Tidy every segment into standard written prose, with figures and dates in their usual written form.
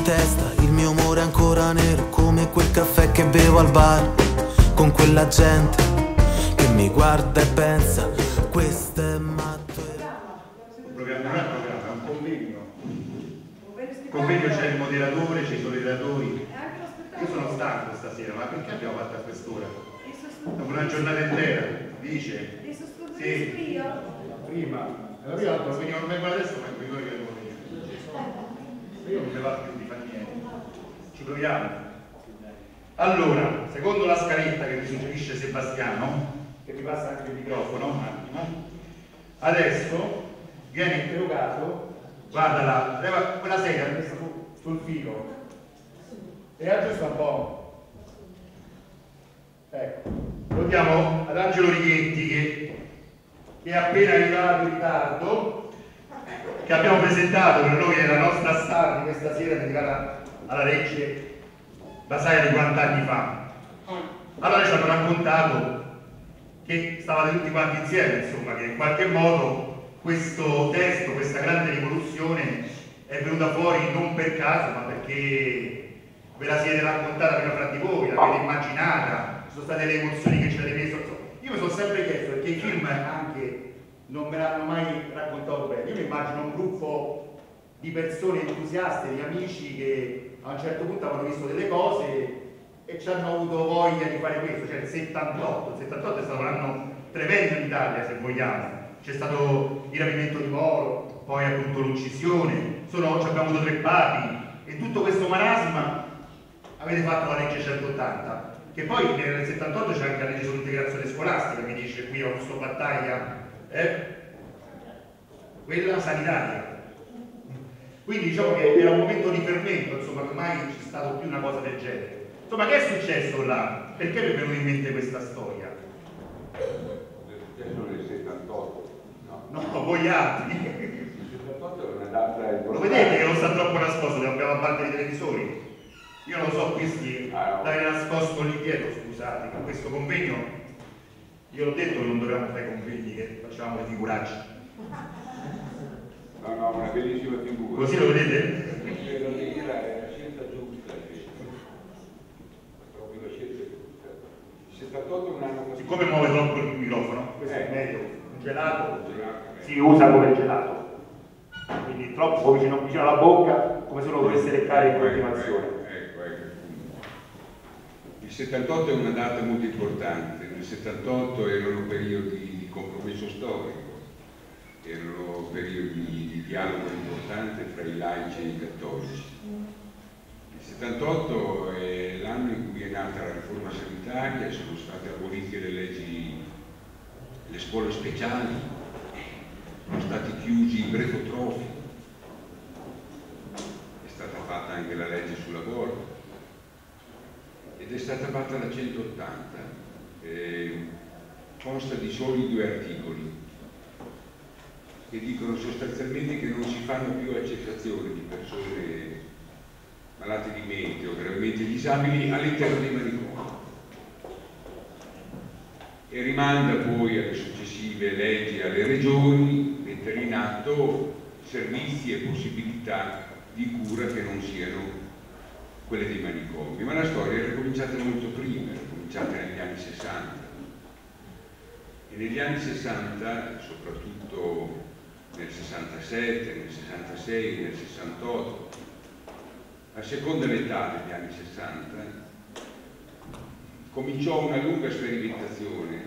testa, il mio umore è ancora nero come quel caffè che bevo al bar, con quella gente che mi guarda e pensa, questo è matto. Un programma non è un programma, è un convegno. Convegno c'è il moderatore, ci sono i relatori. Io sono stanco stasera, ma perché abbiamo fatto a quest'ora? Dopo una giornata intera, dice? Sì. Prima. La prima volta venivo non vengo adesso, ma in che devo venire. Io non mi va più di fare niente. Ci proviamo. Allora, secondo la scaletta che mi suggerisce Sebastiano, che mi passa anche il microfono, un attimo, adesso viene interrogato, guardala, leva quella sedia messa sul filo e aggiusta un po'. Ecco, lo diamo ad Angelo Righetti che è appena arrivato in ritardo, che abbiamo presentato, per noi è la nostra star di questa sera dedicata alla legge Basaglia di 40 anni fa. Allora ci hanno raccontato che stavate tutti quanti insieme, insomma, che in qualche modo questo testo, questa grande rivoluzione è venuta fuori non per caso, ma perché ve la siete raccontata prima fra di voi, l'avete immaginata, ci sono state le emozioni che ci avete messo. Io mi sono sempre chiesto, perché i film anche non me l'hanno mai raccontato bene, io mi immagino un gruppo di persone entusiaste, di amici che a un certo punto avevano visto delle cose e ci hanno avuto voglia di fare questo, cioè il 78 è stato un anno tremendo in Italia, se vogliamo. C'è stato il rapimento di Moro, poi appunto l'uccisione, abbiamo avuto 3 papi, e tutto questo marasma avete fatto la legge 180, che poi nel 78 c'è anche la legge sull'integrazione scolastica, mi dice qui ho visto battaglia, quella sanitaria. Quindi diciamo che era un momento di fermento, insomma, che mai c'è stato più una cosa del genere. Insomma, che è successo là? Perché mi è venuta in mente questa storia? È successo nel 78, no? No, voi altri. Il 78 è una data importante. Lo vedete che non sta troppo nascosto, che abbiamo a parte i televisori? Io non lo so, questi l'avete nascosto lì dietro, scusate, con questo convegno, io l'ho detto che non dovevamo fare convegni, che facciamo le figuracce. No, una bellissima figura. Così lo vedete? Credo che era la scelta giusta, proprio la scelta giusta. Il 78 è un anno così. Siccome muove troppo il microfono, questo è meglio, un gelato si usa come gelato, quindi troppo vicino alla bocca, come se uno dovesse leccare in continuazione. Ecco. Il 78 è una data molto importante. Nel 78 erano periodi di compromesso storico, erano periodi di dialogo importante fra i laici e i cattolici. Il 78 è l'anno in cui è nata la riforma sanitaria, sono state abolite le leggi, le scuole speciali, sono stati chiusi i brefotrofi, è stata fatta anche la legge sull'aborto ed è stata fatta la 180, consta di soli 2 articoli che dicono sostanzialmente che non si fanno più accettazioni di persone malate di mente o gravemente disabili all'interno dei manicomi, e rimanda poi alle successive leggi e alle regioni mettere in atto servizi e possibilità di cura che non siano quelle dei manicomi. Ma la storia era cominciata molto prima, era cominciata negli anni 60, e negli anni 60, soprattutto nel 67, nel 66, nel 68, a seconda l'età degli anni 60, cominciò una lunga sperimentazione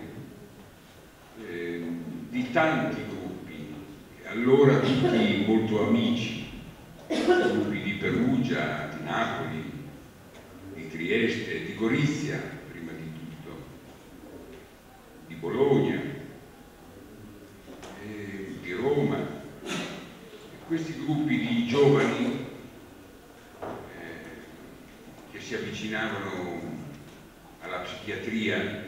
di tanti gruppi, allora tutti molto amici, gruppi di Perugia, di Napoli, di Trieste, di Gorizia, prima di tutto, di Bologna, di Roma. Questi gruppi di giovani che si avvicinavano alla psichiatria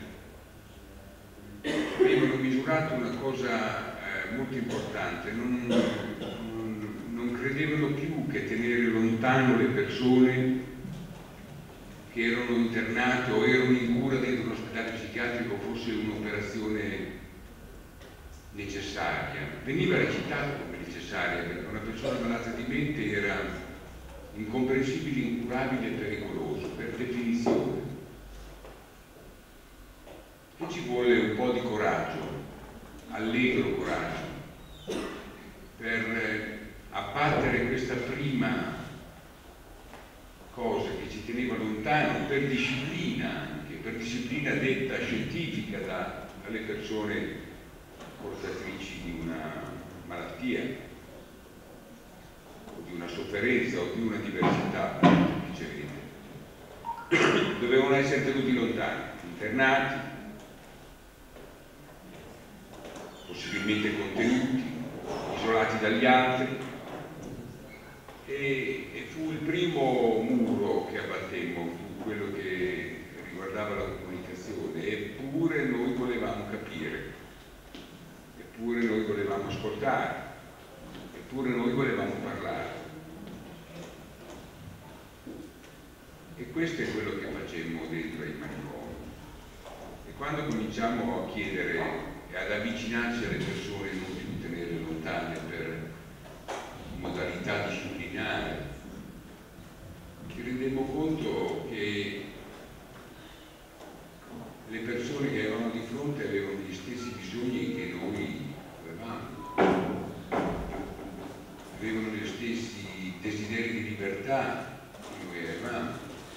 avevano misurato una cosa molto importante: non credevano più che tenere lontano le persone che erano internate o erano in cura dentro un ospedale psichiatrico fosse un'operazione necessaria. Veniva recitato come necessaria, perché una persona malata di mente era incomprensibile, incurabile e pericoloso, per definizione. E ci vuole un po' di coraggio, allegro coraggio, per abbattere questa prima cosa che ci teneva lontano, per disciplina anche, per disciplina detta scientifica dalle persone portatrici di una malattia, o di una sofferenza, o di una diversità, dovevano essere tenuti lontani, internati, possibilmente contenuti, isolati dagli altri, e fu il primo muro che abbattemmo, fu quello che riguardava la comunicazione, eppure noi volevamo capire, eppure noi volevamo ascoltare, eppure noi volevamo parlare. E questo è quello che facemmo dentro ai manicomi. E quando cominciamo a chiedere e ad avvicinarci alle persone, non più tenerle lontane per modalità disciplinare, ci rendemmo conto che le persone che avevamo di fronte avevano gli stessi bisogni che noi avevamo, avevano gli stessi desideri di libertà che noi avevamo,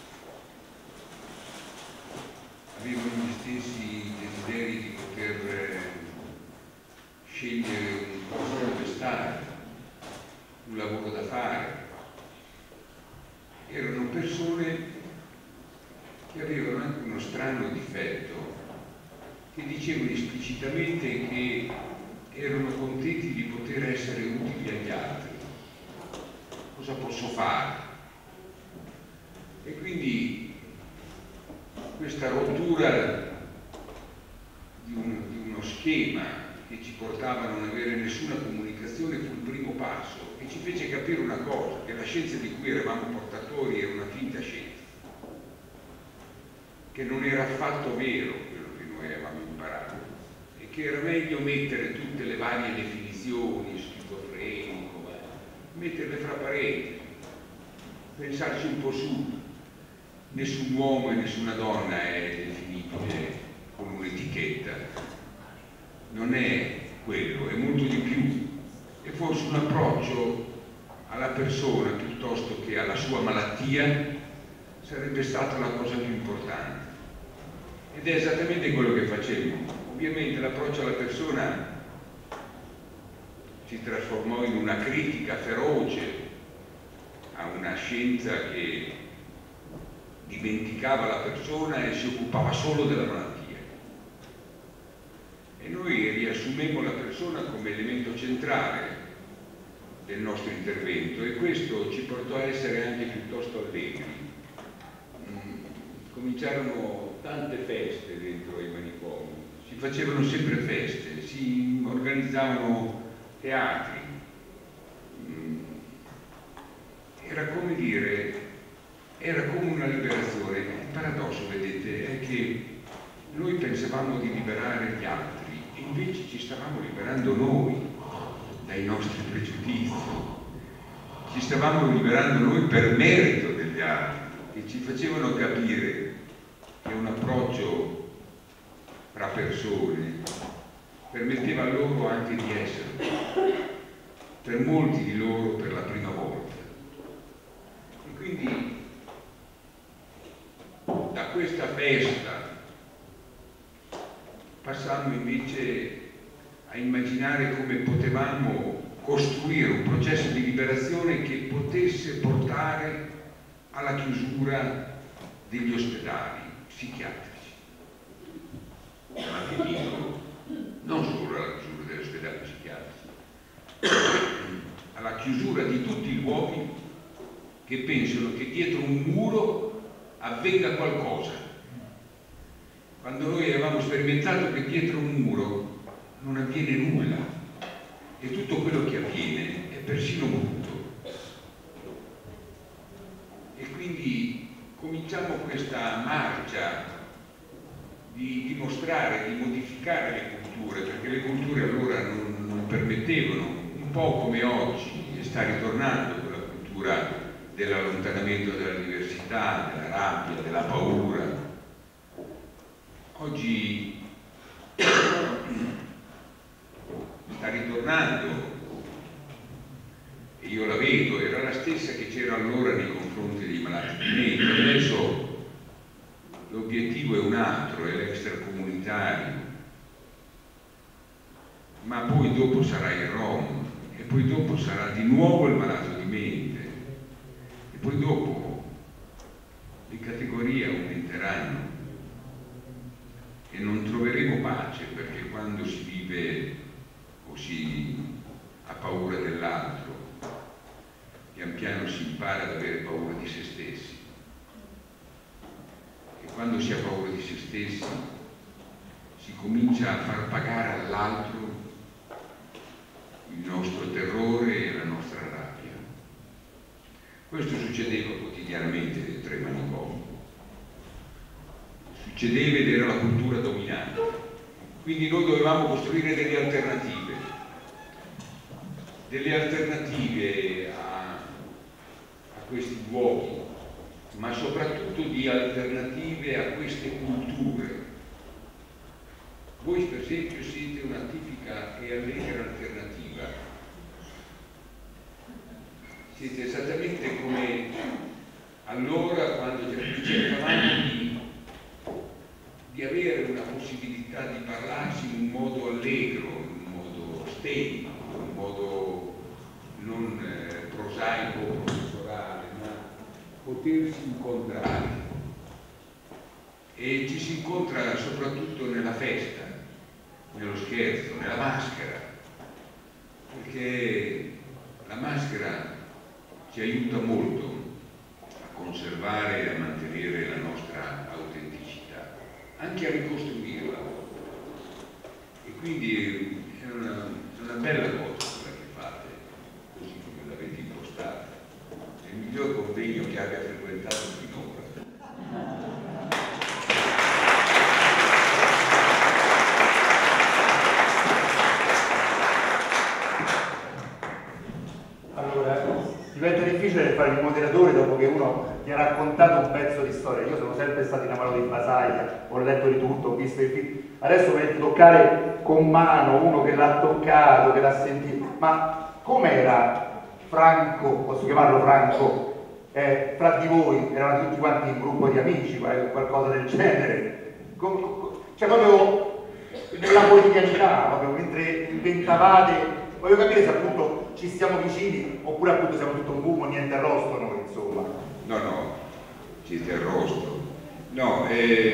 avevano gli stessi desideri di poter scegliere un posto dove stare, un lavoro da fare. Erano persone che avevano anche uno strano difetto, che dicevano esplicitamente che erano contenti di poter essere utili agli altri. Cosa posso fare? E quindi questa rottura di uno schema che ci portava a non avere nessuna comunicazione fu il primo passo, e ci fece capire una cosa, che la scienza di cui eravamo portatori era una finta scienza, che non era affatto vero quello che noi avevamo imparato, e che era meglio mettere tutte le varie definizioni, schizofrenico, metterle fra parentesi, pensarci un po' su. Nessun uomo e nessuna donna è definibile con un'etichetta, non è quello, è molto di più, è forse un approccio alla persona piuttosto che alla sua malattia sarebbe stata la cosa più importante, ed è esattamente quello che facemmo. Ovviamente l'approccio alla persona si trasformò in una critica feroce a una scienza che dimenticava la persona e si occupava solo della malattia. E noi riassumemmo la persona come elemento centrale del nostro intervento, e questo ci portò a essere anche piuttosto allegri. Cominciarono tante feste dentro ai manicomi, si facevano sempre feste, si organizzavano teatri. Era come dire, era come una liberazione. Il paradosso, vedete, è che noi pensavamo di liberare gli altri, e invece ci stavamo liberando noi dai nostri pregiudizi, ci stavamo liberando noi per merito degli altri, che ci facevano capire che un approccio tra persone permetteva loro anche di essere, per molti di loro per la prima volta. E quindi da questa festa passammo invece a immaginare come potevamo costruire un processo di liberazione che potesse portare alla chiusura degli ospedali psichiatrici. Ma che dico, non solo alla chiusura degli ospedali psichiatrici, alla chiusura di tutti i luoghi che pensano che dietro un muro avvenga qualcosa, quando noi avevamo sperimentato che dietro un muro non avviene nulla, e tutto quello che avviene è persino brutto. E quindi cominciamo questa marcia di dimostrare, di modificare le culture, perché le culture allora non permettevano, un po' come oggi sta ritornando quella cultura dell'allontanamento dalla diversità, della rabbia, della paura. Oggi sta ritornando, e io la vedo, era la stessa che c'era allora nei confronti dei malati di mente. Adesso l'obiettivo è un altro, è l'extracomunitario, ma poi dopo sarà il Rom, e poi dopo sarà di nuovo il malato di mente, e poi dopo le categorie aumenteranno e non troveremo pace, perché quando si vive o si ha paura dell'altro, pian piano si impara ad avere paura di se stessi, e quando si ha paura di se stessi si comincia a far pagare all'altro il nostro terrore e la nostra rabbia. Questo succedeva quotidianamente nei 3 manicomi, succedeva ed era la cultura dominante. Quindi noi dovevamo costruire delle alternative a questi luoghi, ma soprattutto di alternative a queste culture. Voi per esempio siete una tipica e allegra alternativa, siete esattamente come allora quando cercavamo di avere una possibilità di parlarsi in un modo allegro, in un modo stenico, in un modo non prosaico, professorale, ma potersi incontrare. E ci si incontra soprattutto nella festa, nello scherzo, nella maschera, perché la maschera ci aiuta molto a conservare e a mantenere la nostra autenticità, anche a ricostruirla. E quindi è una bella cosa quella che fate, così come l'avete impostata. È il miglior convegno che abbia frequentato finora. Diventa difficile fare il moderatore dopo che uno ti ha raccontato un pezzo di storia. Io sono sempre stato innamorato di Basaglia, ho letto di tutto, ho visto i film. Adesso mi toccare con mano uno che l'ha toccato, che l'ha sentito. Ma com'era Franco, posso chiamarlo Franco, fra di voi? Erano tutti quanti un gruppo di amici, qualcosa del genere? Cioè proprio nella quotidianità, proprio mentre inventavate. Voglio capire se appunto ci stiamo vicini oppure appunto siamo tutto un fumo, niente arrosto noi, insomma. No, siete arrosto. No,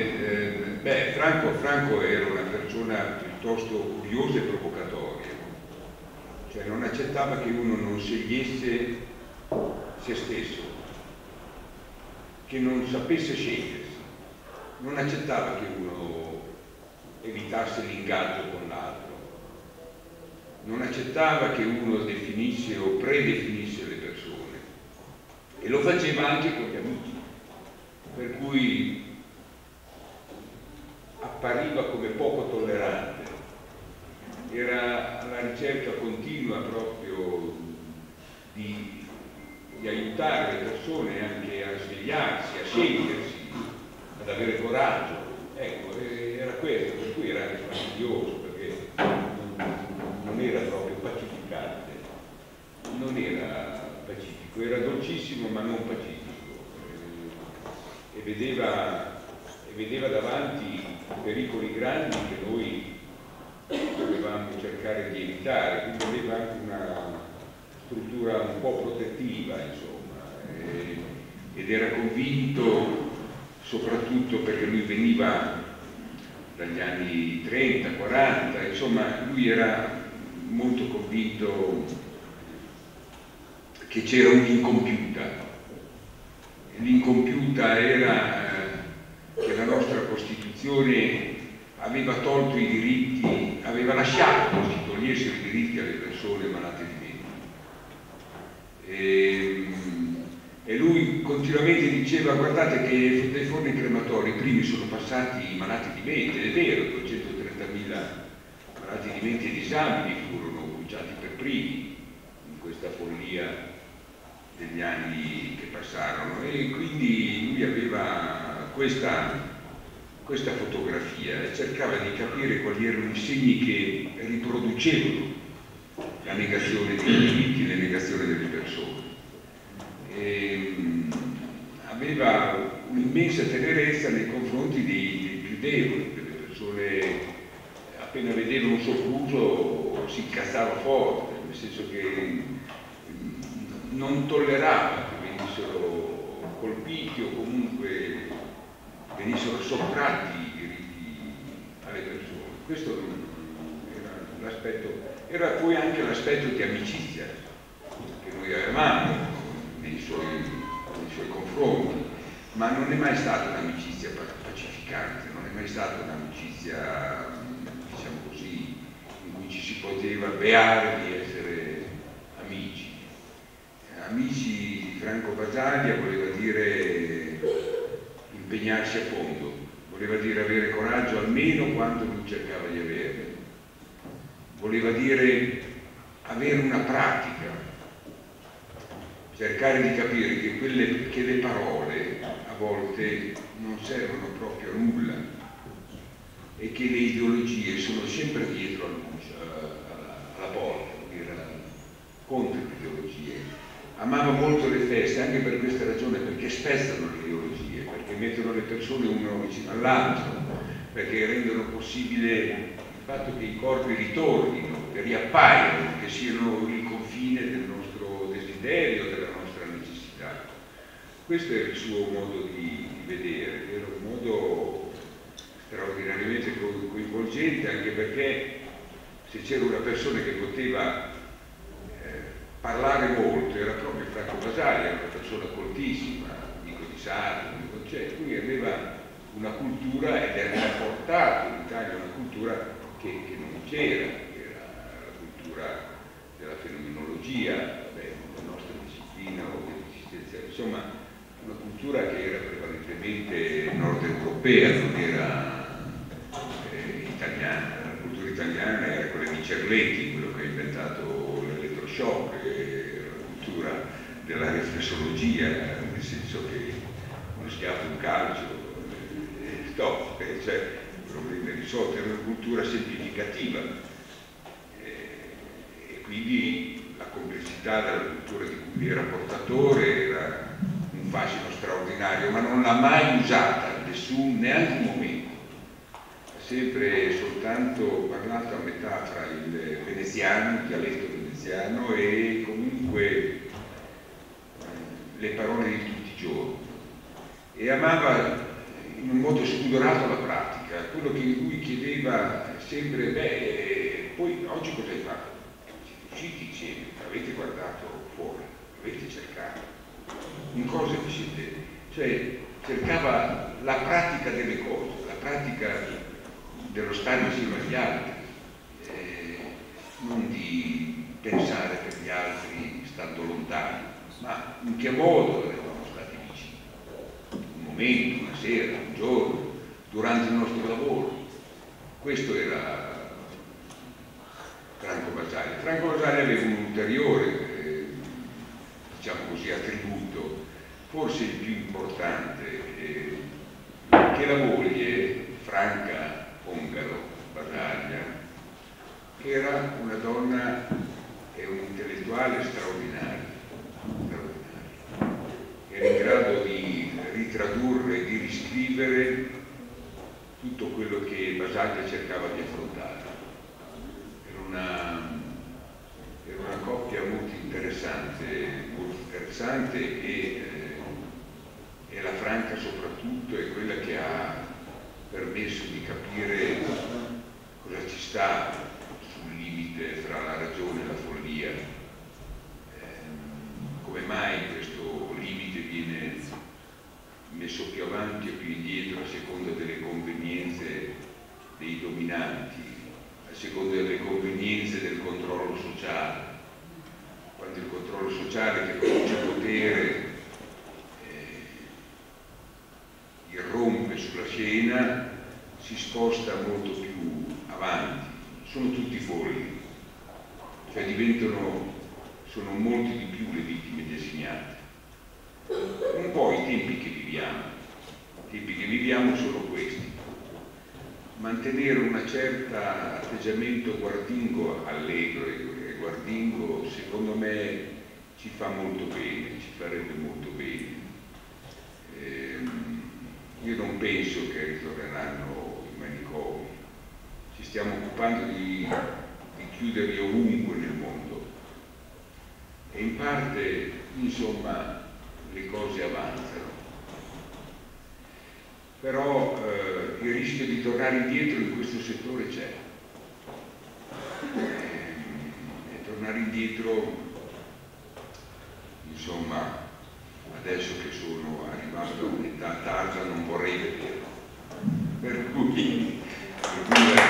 Franco era una persona piuttosto curiosa e provocatoria, cioè non accettava che uno non scegliesse se stesso, che non sapesse scegliersi, non accettava che uno evitasse l'ingaggio con l'altro. Non accettava che uno definisse o predefinisse le persone, e lo faceva anche con gli amici, per cui appariva come poco tollerante, era alla ricerca continua proprio di aiutare le persone anche a svegliarsi, a scegliersi, ad avere coraggio. Ecco, era questo, per cui era anche fastidioso, perché non era proprio pacificante, non era pacifico, era dolcissimo ma non pacifico, e vedeva davanti pericoli grandi che noi dovevamo cercare di evitare, quindi aveva anche una struttura un po' protettiva, insomma, ed era convinto, soprattutto perché lui veniva dagli anni 30, 40, insomma lui era molto convinto che c'era un'incompiuta. L'incompiuta era che la nostra Costituzione aveva tolto i diritti, aveva lasciato che si togliessero i diritti alle persone malate di mente. E lui continuamente diceva: guardate che dai forni crematori primi sono passati i malati di mente, è vero, 230.000 malati di mente e disabili furono bruciati per primi in questa follia degli anni che passarono, e quindi lui aveva questa fotografia e cercava di capire quali erano i segni che riproducevano la negazione dei diritti, la negazione delle persone. Aveva un'immensa tenerezza nei confronti dei più deboli, delle persone. Appena vedeva un sopruso si incazzava forte, nel senso che non tollerava che venissero colpiti o comunque venissero sottratti i diritti alle persone. Questo era l'aspetto, era poi anche l'aspetto di amicizia che noi avevamo nei suoi confronti, ma non è mai stata un'amicizia pacificante, non è mai stata un'amicizia, diciamo così, in cui ci si poteva beare di essere amici. Amici di Franco Basaglia voleva dire impegnarsi a fondo, voleva dire avere coraggio almeno quanto lui cercava di avere, voleva dire avere una pratica, cercare di capire che le parole a volte non servono proprio a nulla e che le ideologie sono sempre dietro alla porta, contro le ideologie. Amava molto le feste anche per questa ragione, perché spezzano le ideologie, perché mettono le persone uno vicino all'altro, perché rendono possibile il fatto che i corpi ritornino, che riappaiano, che siano il confine del nostro desiderio, della nostra necessità. Questo è il suo modo di vedere, era un modo straordinariamente coinvolgente, anche perché se c'era una persona che poteva parlare molto era proprio Franco Basaglia, una persona coltissima, amico di Sartre, lui aveva una cultura ed era portato in Italia una cultura che non c'era, che era la cultura della fenomenologia, la nostra disciplina o dell'esistenza, insomma una cultura che era prevalentemente nord europea, non era italiana. La cultura italiana era quella di Cerletti, quello che ha inventato l'elettroshock, la cultura della riflessologia, nel senso che uno schiaffo, un calcio, stop, cioè problemi risolti, era una cultura semplificativa e quindi la complessità della cultura di cui era portatore era un fascino straordinario, ma non l'ha mai usata neanche un momento, ha sempre soltanto parlato a metà fra il veneziano, il dialetto veneziano e comunque le parole di tutti i giorni, e amava in un modo spudorato la pratica, quello che lui chiedeva sempre, poi oggi cosa hai fatto? Siete usciti insieme, avete guardato fuori, avete cercato, in cosa vi siete, cioè cercava la pratica delle cose, la pratica dello stare insieme agli altri, non di pensare per gli altri stando lontani, ma in che modo eravamo stati vicini, un momento, una sera, un giorno, durante il nostro lavoro. Questo era Franco Basaglia. Franco Basaglia aveva un ulteriore, diciamo così, attributo, forse il più importante, che la moglie, Franca Ongaro Basaglia, era una donna e un intellettuale straordinario, era in grado di ritradurre, di riscrivere tutto quello che Basaglia cercava di affrontare. Era una coppia molto interessante e la Franca soprattutto è quella che ha permesso di capire cosa ci sta sul limite fra la ragione e la follia, come mai questo limite viene messo più avanti o più indietro a seconda delle convenienze dei dominanti, a seconda delle convenienze del controllo sociale. Quando il controllo sociale che produce potere irrompe sulla scena, si sposta molto più avanti, sono tutti folli, cioè sono molti di più le vittime designate. Un po' i tempi che viviamo. I tempi che viviamo sono questi. Mantenere un certo atteggiamento guardingo, allegro e guardingo, secondo me ci fa molto bene, ci farebbe molto bene. Io non penso che ritorneranno i manicomi. Ci stiamo occupando di chiuderli ovunque nel mondo. E in parte, insomma, le cose avanzano. Però il rischio di tornare indietro in questo settore c'è. E tornare indietro, insomma, adesso che sono arrivato a un'età tarda non vorrei vederlo. Per cui